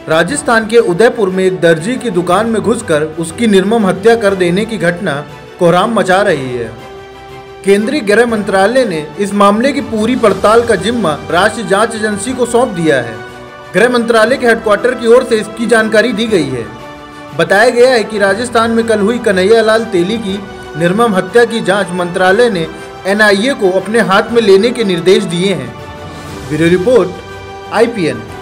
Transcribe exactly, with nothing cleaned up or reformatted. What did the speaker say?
राजस्थान के उदयपुर में एक दर्जी की दुकान में घुसकर उसकी निर्मम हत्या कर देने की घटना कोहराम मचा रही है। केंद्रीय गृह मंत्रालय ने इस मामले की पूरी पड़ताल का जिम्मा राष्ट्रीय जांच एजेंसी को सौंप दिया है। गृह मंत्रालय के हेडक्वार्टर की ओर से इसकी जानकारी दी गई है। बताया गया है कि राजस्थान में कल हुई कन्हैयालाल तेली की निर्मम हत्या की जांच मंत्रालय ने एन आई ए को अपने हाथ में लेने के निर्देश दिए हैं। Bureau report I P N.